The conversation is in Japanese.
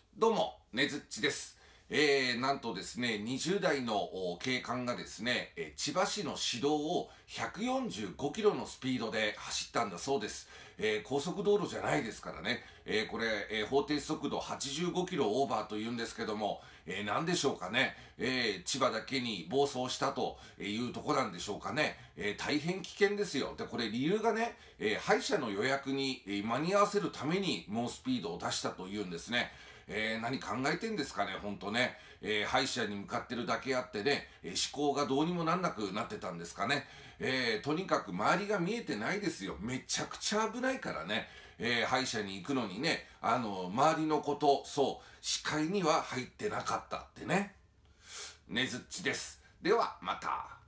どうも、ねずっちです。なんとですね、20代の警官がですね、千葉市の市道を145キロのスピードで走ったんだそうです。高速道路じゃないですからね。これ、法定速度85キロオーバーと言うんですけども、なんでしょうかね。千葉だけに暴走したというとこなんでしょうかね。大変危険ですよ。で、これ理由がね、歯医者の予約に間に合わせるために猛スピードを出したというんですね。何考えてんですかね、ほんとね。歯医者に向かってるだけあってね、思考がどうにもなんなくなってたんですかね。とにかく周りが見えてないですよ。めちゃくちゃ危ないからね。歯医者に行くのにね、周りのこと、そう、視界には入ってなかったってね。ねずっちです。では、また。